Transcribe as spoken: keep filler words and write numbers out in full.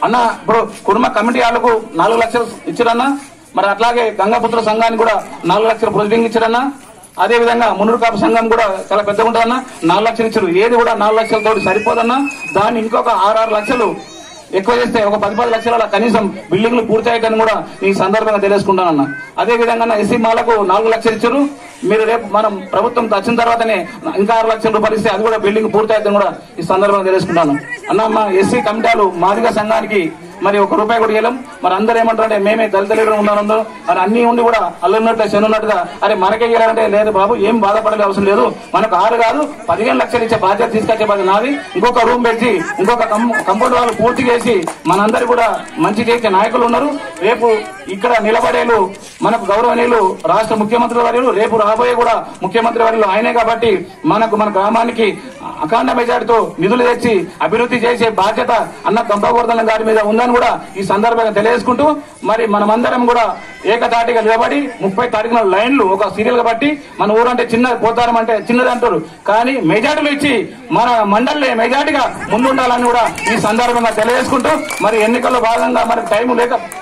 అన్న ఇప్పుడు కుటుంబ కమిటీ వాళ్ళకు నాలుగు లక్షలు ఇచ్చారన్నా, మరి అట్లాగే గంగాపుత్ర సంఘానికి కూడా నాలుగు లక్షలు ప్రొసీడింగ్ ఇచ్చారన్నా, అదే విధంగా మున్నూరు కాపు సంఘం కూడా చాలా పెద్దగా ఉంటుందన్నా, నాలుగు లక్షలు ఇచ్చారు. ఏది కూడా నాలుగు లక్షలతో సరిపోదన్నా, దాన్ని ఇంకొక ఆరు ఆరు లక్షలు ఎక్కువ చేస్తే ఒక పది పది లక్షల కనీసం బిల్డింగ్లు పూర్తయ్యాయని కూడా ఈ సందర్భంగా తెలియజేసుకుంటానన్నా. అదే విధంగా ఎస్సీ మాలకు నాలుగు లక్షలు ఇచ్చారు. మీరు రేపు మనం ప్రభుత్వం వచ్చిన తర్వాతనే ఇంకా ఆరు లక్షల రూపాయలు ఇస్తే అది కూడా బిల్డింగ్ పూర్తయిద్దని కూడా ఈ సందర్భంగా తెలియజేసుకుంటాను. అన్న మా ఎస్సీ కమిటీలు మాదిగ సంఘానికి మరి ఒక రూపాయి కూడా ఇవ్వలేం. మరి అందరూ ఏమంటారంటే మేమే దళిత లీడర్ ఉన్నాను, మరి అన్ని ఉండి కూడా అల్లున్నట్టు చెన్నున్నట్టుగా అరే మనకే ఇవ్వాలంటే లేదు బాబు, ఏం బాధపడే అవసరం లేదు, మనకు ఆరు కాదు పదిహేను లక్షలు ఇచ్చే బాధ్యత తీసుకొచ్చే బాధ్యత నాది. ఇంకొక రూమ్ పెట్టి ఇంకొక కంపౌండ్ వాళ్ళు పూర్తి చేసి మనందరూ కూడా మంచి చేసే నాయకులు ఉన్నారు. రేపు ఇక్కడ నిలబడేలు మనకు గౌరవనీయులు రాష్ట్ర ముఖ్యమంత్రి వర్యులు, రేపు రాబోయే కూడా ముఖ్యమంత్రి వర్యులు ఆయనే. కాబట్టి మనకు మన గ్రామానికి అఖండ మెజార్టీతో నిధులు తెచ్చి అభివృద్ధి చేసే బాధ్యత అన్న గంపగోవర్ధన్ గారి మీద ఉందని కూడా ఈ సందర్భంగా తెలియజేసుకుంటూ, మరి మనమందరం కూడా ఏకతాటిగా నిలబడి ముప్పై తారీఖున లైన్లు ఒక సీరియల్ గా బట్టి మన ఊరంటే చిన్నది పోతారం అంటే చిన్నది అంటారు, కానీ మెజార్టీలు ఇచ్చి మన మండలి మెజార్టీగా ముందుండాలని కూడా ఈ సందర్భంగా తెలియజేసుకుంటూ, మరి ఎన్నికల్లో భాగంగా మనకు టైం లేక